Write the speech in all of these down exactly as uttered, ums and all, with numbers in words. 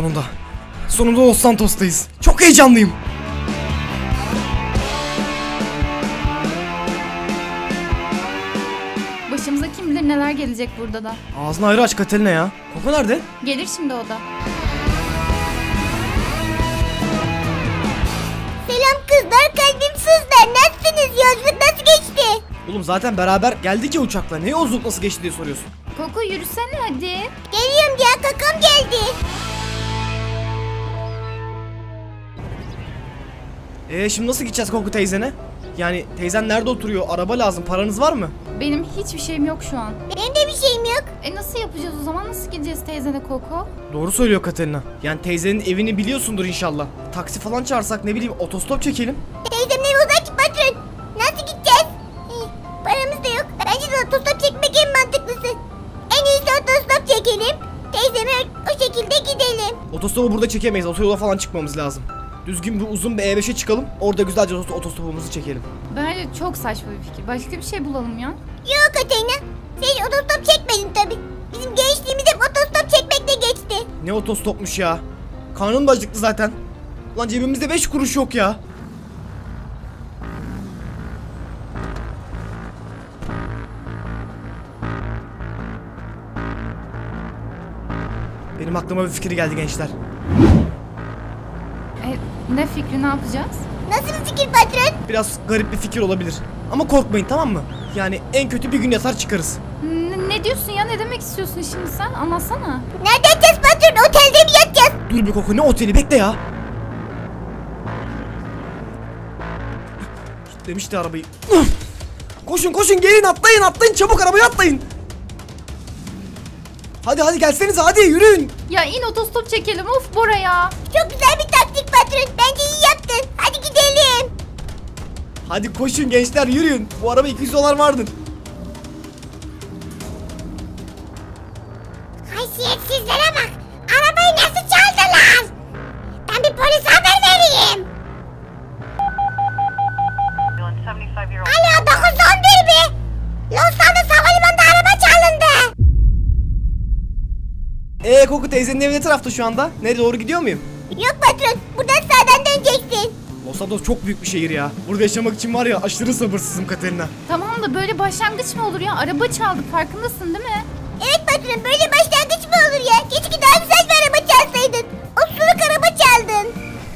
Sonunda. Sonunda Los Santos'tayız. Çok heyecanlıyım. Başımıza kim bilir neler gelecek burada da. Ağzını ayrı aç Katerina ya. Koko nerede? Gelir şimdi o da. Selam kızlar, kalbim sızlar. Nasılsınız? Yolculuk nasıl geçti? Oğlum zaten beraber geldik ya uçakla. Ne yolculuk nasıl geçti diye soruyorsun. Koko yürüsene hadi. Geliyorum ya, kakam geldi. Eee şimdi nasıl gideceğiz Koko teyzene? Yani teyzen nerede oturuyor? Araba lazım. Paranız var mı? Benim hiçbir şeyim yok şu an. Benim de bir şeyim yok. E nasıl yapacağız o zaman? Nasıl gideceğiz teyzene Koko? Doğru söylüyor Katerina. Yani teyzenin evini biliyorsundur inşallah. Taksi falan çağırsak, ne bileyim, otostop çekelim. Teyzemle uzak ki patron. Nasıl gideceğiz? Eh, paramız da yok. Bence de otostop çekmek en mantıklısı. En iyisi otostop çekelim. Teyzeme o şekilde gidelim. Otostopu burada çekemeyiz. Otoyola falan çıkmamız lazım. Düzgün bir uzun bir E beşe çıkalım. Orada güzelce otostopumuzu çekelim. Bence çok saçma bir fikir. Başka bir şey bulalım ya. Yok Katerina. Sen otostop çekmedin tabi. Bizim gençliğimiz hep otostop çekmekle geçti. Ne otostopmuş ya. Karnım da acıktı zaten. Lan cebimizde beş kuruş yok ya. Benim aklıma bir fikir geldi gençler. E, ne fikri, ne yapacağız? Nasıl bir fikir patron? Biraz garip bir fikir olabilir. Ama korkmayın, tamam mı? Yani en kötü bir gün yatar çıkarız. N- ne diyorsun ya? Ne demek istiyorsun şimdi sen? Anlatsana. Nerede yatacağız patron? Otelde mi yatacağız? Dur bir Koko, ne oteli, bekle ya. Demişti arabayı. Koşun koşun, gelin, atlayın atlayın, çabuk arabaya atlayın. Hadi hadi gelsenize, hadi yürüyün. Ya in otostop çekelim. Of Bora ya. Çok güzel bir taktik patron. Bence iyi yaptın. Hadi gidelim. Hadi koşun gençler, yürüyün. Bu araba iki yüz dolar vardır. Haysiyetsizlere bak. Arabayı nasıl çaldılar? Ben bir polise haber vereyim. Alo dokuz on bir mi? Los Santos Havalimanı'nda araba çalındı. Eee Koko teyzenin evi ne tarafta şu anda? Nereye doğru gidiyor muyum? Yok patron. Buradan sağdan döneceksin. Los Santos çok büyük bir şehir ya. Burada yaşamak için var ya, aşırı sabırsızım Katerina. Tamam da böyle başlangıç mı olur ya? Araba çaldık, farkındasın değil mi? Evet patron, böyle başlangıç mı olur ya? Keşke daha güzel bir araba çalsaydın. O suluk araba çaldın.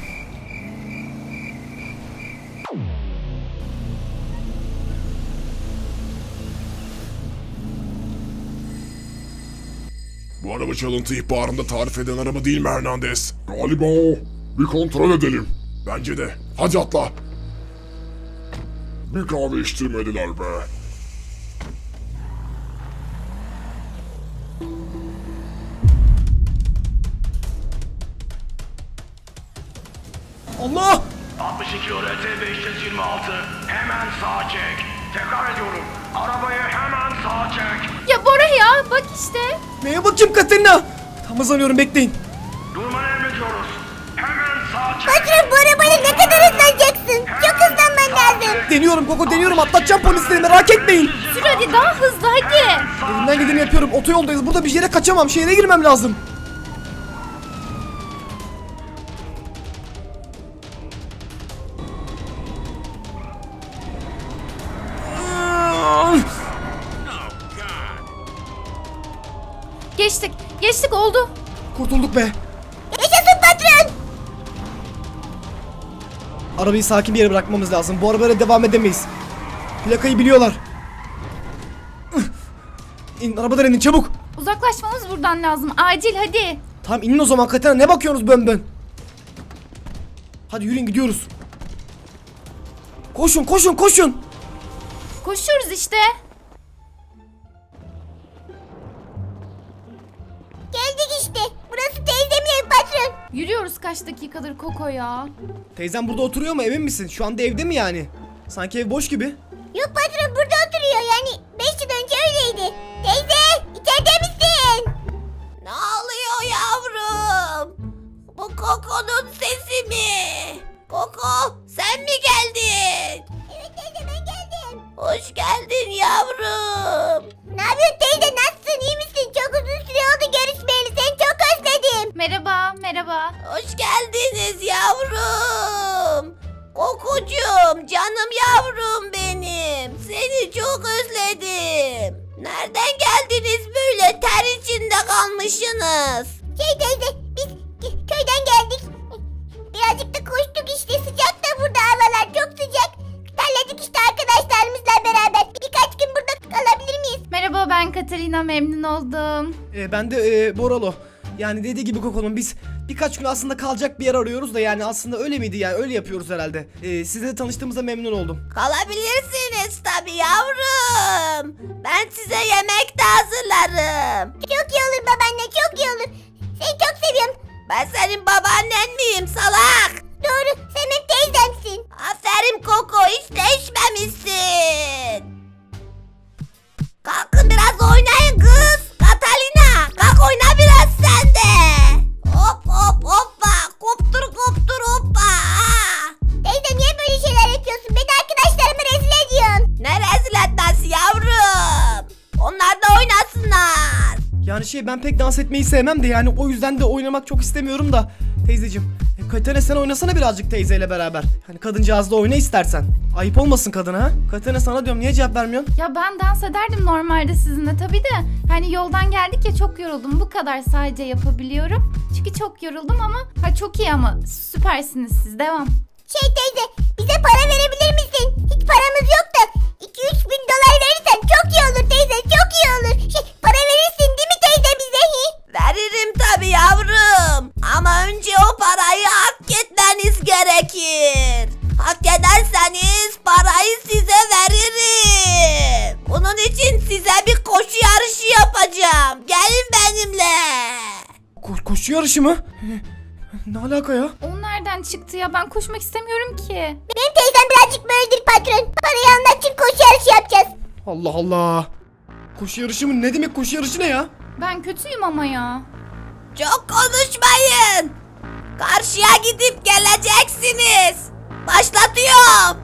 Bu araba çalıntı ihbarında tarif eden araba değil mi Hernandez? Galiba o. Bir kontrol edelim. Bence de. Hadi atla. Bir kahve içtirmediler be. Allah! altmış iki O R T beş yüz yirmi altı hemen sağa çek. Tekrar ediyorum. Arabayı hemen sağa çek. Ya Bora ya, bak işte. Neye bakayım Katerina? Tam hızlanıyorum, bekleyin. Durmanı emrediyoruz. Hemen sağa çek. Patron, bu arabayla ne kadar hızlanacaksın? Çok hızlanman lazım. Deniyorum Koko, deniyorum, atlatacağım polisleri, merak etmeyin. Sür hadi, daha hızlı hadi. Elimden gideni yapıyorum, otoyoldayız, burada bir yere kaçamam, şehre girmem lazım. Geçtik, geçtik oldu. Kurtulduk be. Yaşasın patron. Arabayı sakin bir yere bırakmamız lazım. Bu arabayla devam edemeyiz. Plakayı biliyorlar. İn, arabadan inin çabuk. Uzaklaşmamız buradan lazım. Acil hadi. Tamam inin o zaman Katerina, ne bakıyorsunuz bön bön? Hadi yürüyün, gidiyoruz. Koşun koşun koşun. Koşuyoruz işte. Geldik işte. Burası teyzemin evi patron. Yürüyoruz kaç dakikadır Koko ya. Teyzem burada oturuyor mu, emin misin? Şu anda evde mi yani? Sanki ev boş gibi. Yok patron, burada oturuyor. Yani beş yıl önce öyleydi. Teyze, içeride misin? Ne oluyor yavrum? Bu Koko'nun sesi mi? Koko, sen mi geldin? Evet teyze, ben geldim. Hoş geldin yavrum. Ne yapıyorsun teyze, nasılsın, iyi misin? Çok uzun süre oldu görüşmeyeli, seni çok özledim. Merhaba, merhaba. Hoş geldiniz yavrum. Kokucuğum, canım yavrum benim. Seni çok özledim. Nereden geldiniz böyle ter içinde kalmışsınız? Şey teyze, biz köyden geldik. Birazcık da koştuk işte, sıcak da burada, havalar çok sıcak. Terledik işte arkadaşlarımızla beraber. Birkaç gün burada kalabilir miyiz? Merhaba, ben Katerina, memnun oldum. Ee, ben de e, Boralo. Yani dediği gibi Koko'nun biz birkaç gün aslında kalacak bir yer arıyoruz da yani aslında öyle miydi yani öyle yapıyoruz herhalde. Ee, sizle de tanıştığımıza memnun oldum. Kalabilirsiniz tabii yavrum. Ben size yemek de hazırlarım. Çok iyi olur babaanne, çok iyi olur. Seni çok seviyorum. Ben senin babaannen miyim salak? Doğru, sen benim teyzemsin. Aferin Koko, hiç değişmemişsin. Kalkın biraz oynayın kız. Katalina, kalk oyna biraz sen de. Hop hop hoppa, koptur koptur hoppa. Teyze niye böyle şeyler yapıyorsun? Beni arkadaşlarıma rezil ediyorsun. Ne rezil etmesi yavrum? Onlar da oynasınlar. Yani şey ben pek dans etmeyi sevmem de yani o yüzden de oynamak çok istemiyorum da teyzeciğim. E, Katerina sen oynasana birazcık teyzeyle beraber. Hani kadıncağızla oyna istersen. Ayıp olmasın kadına ha. Katerina sana diyorum niye cevap vermiyorsun? Ya ben dans ederdim normalde sizinle tabii de. Yani yoldan geldik ya, çok yoruldum. Bu kadar sadece yapabiliyorum. Çünkü çok yoruldum ama ha çok iyi ama süpersiniz siz. Devam. Şey teyze, bize para verebilir misin? Hiç paramız yok da iki üç bin dolar verirsen çok iyi olur teyze, çok iyi olur. Şey, para verirsin değil mi teyze bize? Veririm tabii yavrum. Ama önce o parayı hak etmeniz gerekir. Hak ederseniz parayı size veririm. Bunun için size bir koşu yarışı yapacağım. Gelin benimle. Ko- koşu yarışı mı? Ne alaka ya? O nereden çıktı ya? Ben koşmak istemiyorum ki. Benim teyzem birazcık böyledir patron. Parayı almak için koşu yarışı yapacağız. Allah Allah. Koşu yarışı mı? Ne demek koşu yarışı ne ya? Ben kötüyüm ama ya. Çok konuşmayın. Karşıya gidip geleceksiniz. Başlatıyorum.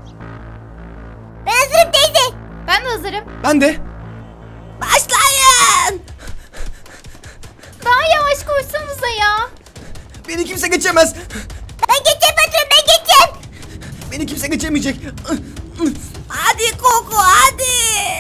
Ben hazırım teyze. Ben de hazırım. Ben de. Başlayın. Daha yavaş koşsanıza ya. Beni kimse geçemez. Ben geçeceğim patron, ben geçeceğim. Beni kimse geçemeyecek. Hadi Koko hadi.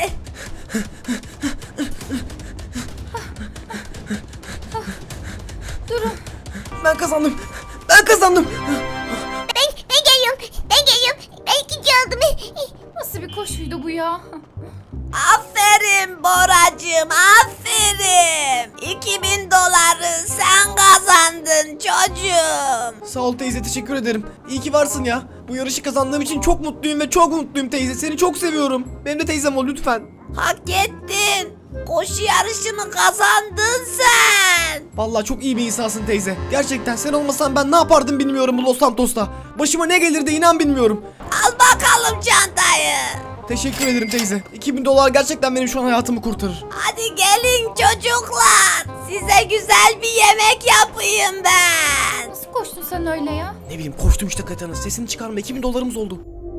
Durun. Ben kazandım. Ben kazandım. Ben, ben geliyorum. Ben geliyorum. Ben ikinci oldum. Nasıl bir koşuydu bu ya? Aferin Boracığım, aferin. iki bin doları sen kazandın çocuğum. Sağ ol teyze, teşekkür ederim. İyi ki varsın ya. Bu yarışı kazandığım için çok mutluyum ve çok mutluyum teyze. Seni çok seviyorum. Benim de teyzem ol lütfen. Hak ettin. Koşu yarışını kazandın sen. Vallahi çok iyi bir insansın teyze. Gerçekten sen olmasan ben ne yapardım bilmiyorum bu Los Santos'ta. Başıma ne gelirdi inan bilmiyorum. Al bakalım çantayı. Teşekkür ederim teyze. iki bin dolar gerçekten benim şu an hayatımı kurtarır. Hadi gelin çocuklar. Size güzel bir yemek yapayım ben. Nasıl koştun sen öyle ya? Ne bileyim koştum işte Katerina. Sesini çıkarma, iki bin dolarımız oldu.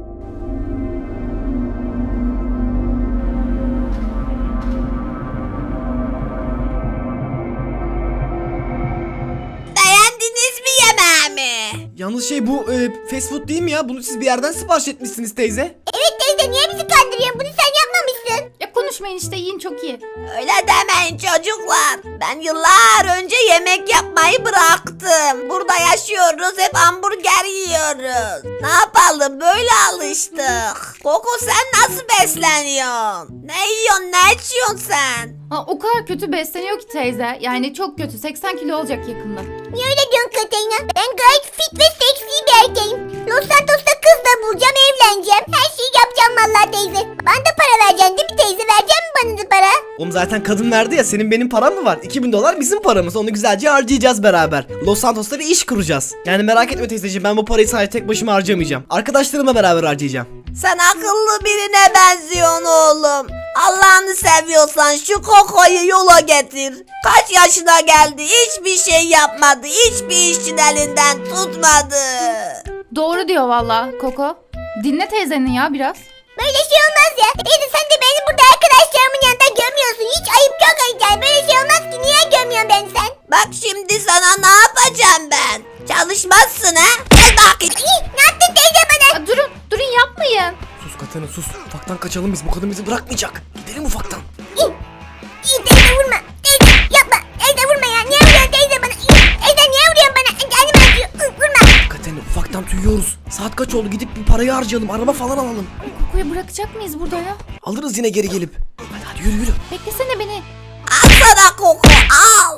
Beğendiniz mi yemeğimi? Yalnız şey bu e, fast food değil mi ya? Bunu siz bir yerden sipariş etmişsiniz teyze. Evet teyze, niye bizi kandırıyorsun? Bunu sen yapmamışsın. Ya konuşmayın işte, yiyin, çok iyi. Öyle demeyin çocuklar. Ben yıllar önce yemek yapmayı bıraktım. Burada yaşıyoruz, hep hamburger yiyoruz. Ne yapalım, böyle alıştık. Koko sen nasıl besleniyorsun? Ne yiyorsun, ne içiyorsun sen? Ha, o kadar kötü besleniyor ki teyze. Yani çok kötü. seksen kilo olacak yakında. Niye öyle diyorsun Katerina? Ben gayet fit ve seksi bir erkeğim. Los Santos'ta kız da bulacağım, evleneceğim. Her şeyi yapacağım vallahi teyze. Bana da para vereceksin değil mi teyze? Vereceksin mi bana da para? Oğlum zaten kadın verdi ya, senin benim param mı var? iki bin dolar bizim paramız, onu güzelce harcayacağız beraber. Los Santos'ta bir iş kuracağız. Yani merak etme teyzeciğim, ben bu parayı sadece tek başıma harcamayacağım. Arkadaşlarımla beraber harcayacağım. Sen akıllı birine benziyorsun oğlum. Allah'ını seviyorsan şu Koko'yu yola getir. Kaç yaşına geldi, hiçbir şey yapmadı. Hiçbir işin elinden tutmadı. Doğru diyor valla Koko. Dinle teyzenin ya biraz. Böyle şey olmaz ya. Teyze sen de beni burada arkadaşlarımın yanında gömüyorsun. Hiç ayıp, çok ayıp yani. Böyle şey olmaz ki, niye gömüyorsun beni sen? Bak şimdi sana ne yapacağım ben? Çalışmazsın ha? Gel bakayım. Ne yaptın teyze bana? Aa, durun durun yapmayın. Sus Katerina sus. Ufaktan kaçalım biz. Bu kadın bizi bırakmayacak. Gidelim ufaktan. İyi, iyi teyze vurma. Teyze yapma. Teyze vurma ya. Niye vuruyorsun teyze bana? İyi, teyze niye vuruyorsun bana? Canım acıyor. Iı, Vurma. Katerina ufaktan tüyüyoruz. Saat kaç oldu? Gidip bir parayı harcayalım. Araba falan alalım. Kokuyu bırakacak mıyız burada ya? Alırız yine geri gelip. Hadi hadi yürü yürü. Beklesene beni. Al sana koku al.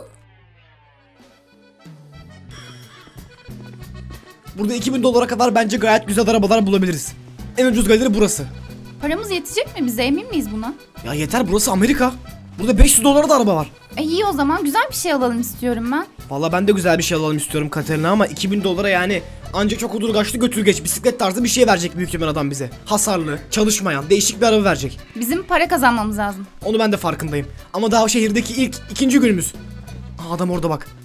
Burada iki bin dolara kadar bence gayet güzel arabalar bulabiliriz. En ucuz galeri burası. Paramız yetecek mi bize, emin miyiz buna? Ya yeter, burası Amerika. Burada beş yüz dolara da araba var. E iyi, o zaman güzel bir şey alalım istiyorum ben. Vallahi ben de güzel bir şey alalım istiyorum Katerina ama iki bin dolara yani ancak çok udurgaçlı götürgeç bisiklet tarzı bir şey verecek büyük ihtimal adam bize. Hasarlı, çalışmayan, değişik bir araba verecek. Bizim para kazanmamız lazım. Onu ben de farkındayım. Ama daha şehirdeki ilk, ikinci günümüz. Aa, adam orada bak.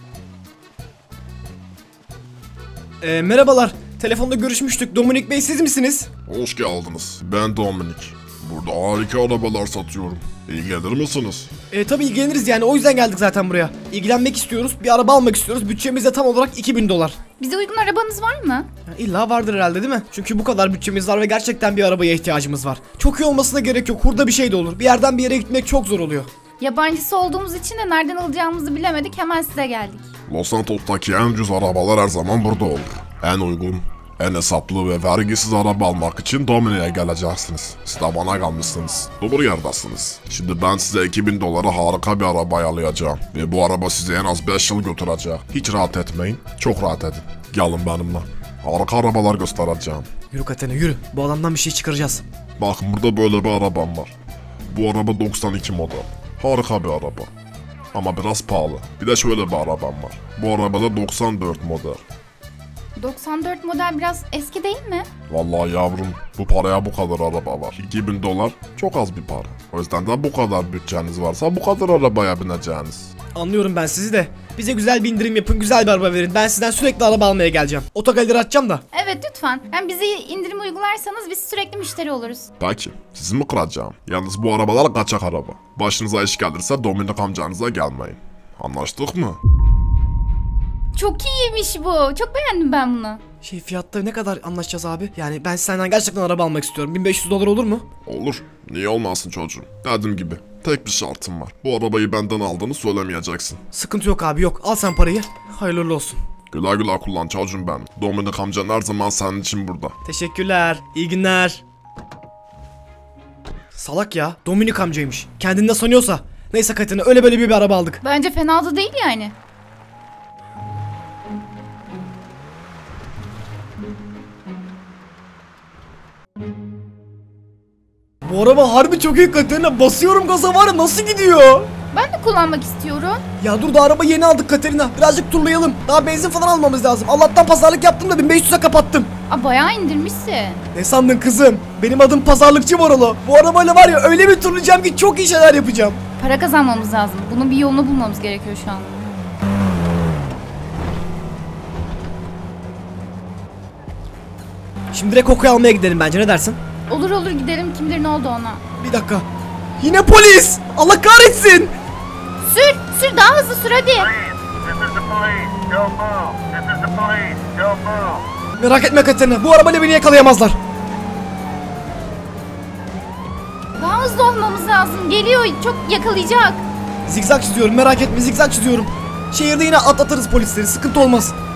Ee, merhabalar. Telefonda görüşmüştük. Dominik Bey siz misiniz? Hoş geldiniz. Ben Dominik. Burada harika arabalar satıyorum. İlgilenir misiniz? Ee, tabii ilgileniriz yani, o yüzden geldik zaten buraya. İlgilenmek istiyoruz, bir araba almak istiyoruz. Bütçemiz de tam olarak iki bin dolar. Bize uygun arabanız var mı? Ya illa vardır herhalde değil mi? Çünkü bu kadar bütçemiz var ve gerçekten bir arabaya ihtiyacımız var. Çok iyi olmasına gerek yok. Hurda bir şey de olur. Bir yerden bir yere gitmek çok zor oluyor. Yabancısı olduğumuz için de nereden alacağımızı bilemedik, hemen size geldik. Los Santos'taki en ucuz arabalar her zaman burada olur. En uygun, en hesaplı ve vergisiz araba almak için Dominik'e geleceksiniz. Siz de bana kalmışsınız. Doğru yerdesiniz. Şimdi ben size iki bin dolara harika bir araba ayarlayacağım. Ve bu araba sizi en az beş yıl götürecek. Hiç rahat etmeyin. Çok rahat edin. Gelin benimle. Harika arabalar göstereceğim. Yürü Katerina yürü. Bu adamdan bir şey çıkaracağız. Bakın burada böyle bir arabam var. Bu araba doksan iki model. Harika bir araba. Ama biraz pahalı. Bir de şöyle bir arabam var. Bu arabada doksan dört model. doksan dört model biraz eski değil mi? Vallahi yavrum, bu paraya bu kadar araba var. iki bin dolar çok az bir para. O yüzden de bu kadar bütçeniz varsa bu kadar arabaya bineceğiniz. Anlıyorum ben sizi de. Bize güzel bir indirim yapın, güzel bir araba verin. Ben sizden sürekli araba almaya geleceğim. Otogaleri açacağım da. Evet lütfen. Yani bize indirim uygularsanız biz sürekli müşteri oluruz. Peki, sizi mi kıracağım? Yalnız bu arabalar kaçak araba. Başınıza iş gelirse Dominik amcanıza gelmeyin. Anlaştık mı? Çok iyiymiş bu. Çok beğendim ben bunu. Şey, fiyatta ne kadar anlaşacağız abi? Yani ben senden gerçekten araba almak istiyorum. bin beş yüz dolar olur mu? Olur. Niye olmasın çocuğum? Dediğim gibi. Tek bir şartım var. Bu arabayı benden aldığını söylemeyeceksin. Sıkıntı yok abi, yok. Al sen parayı. Hayırlı olsun. Güle güle kullan çocuğum ben. Dominik amcan her zaman senin için burada. Teşekkürler. İyi günler. Salak ya. Dominik amcaymış. Kendini ne sanıyorsa. Neyse Katerina, öyle böyle bir, bir araba aldık. Bence fena da değil yani. Bu araba harbi çok iyi Katerina. Basıyorum gaza, var ya nasıl gidiyor? Ben de kullanmak istiyorum. Ya dur, da araba yeni aldık Katerina. Birazcık turlayalım. Daha benzin falan almamız lazım. Allah'tan pazarlık yaptım da bin beş yüze kapattım. Aa, bayağı indirmişsin. Ne sandın kızım? Benim adım Pazarlıkçı Borolo. Bu arabayla var ya öyle bir turlayacağım ki çok iyi şeyler yapacağım. Para kazanmamız lazım. Bunun bir yolunu bulmamız gerekiyor şu an. Şimdi direkt kokuyu almaya gidelim bence, ne dersin? Olur olur gidelim, kimdir ne oldu ona. Bir dakika. Yine polis! Allah kahretsin! Sür sür, daha hızlı sür hadi. This is the police. Go move. This is the police. Go move. Merak etme Katerina, bu arabayla beni yakalayamazlar. Daha hızlı olmamız lazım. Geliyor, çok yakalayacak. Zigzag çiziyorum, merak etme, zigzag çiziyorum. Şehirde yine atlatırız polisleri, sıkıntı olmaz.